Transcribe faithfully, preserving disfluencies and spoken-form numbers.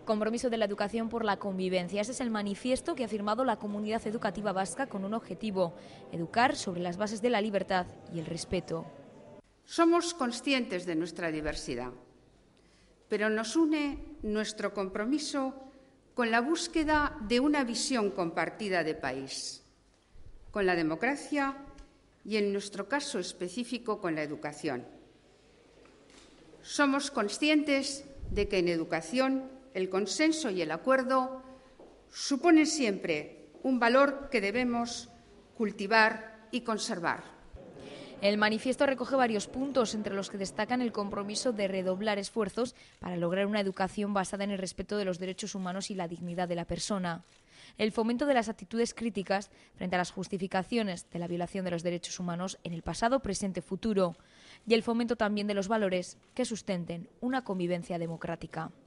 Compromiso de la educación por la convivencia. Ese es el manifiesto que ha firmado la comunidad educativa vasca con un objetivo: educar sobre las bases de la libertad y el respeto. Somos conscientes de nuestra diversidad, pero nos une nuestro compromiso con la búsqueda de una visión compartida de país, con la democracia y, en nuestro caso específico, con la educación. Somos conscientes de que en educación el consenso y el acuerdo suponen siempre un valor que debemos cultivar y conservar. El manifiesto recoge varios puntos, entre los que destacan el compromiso de redoblar esfuerzos para lograr una educación basada en el respeto de los derechos humanos y la dignidad de la persona, el fomento de las actitudes críticas frente a las justificaciones de la violación de los derechos humanos en el pasado, presente y futuro, y el fomento también de los valores que sustenten una convivencia democrática.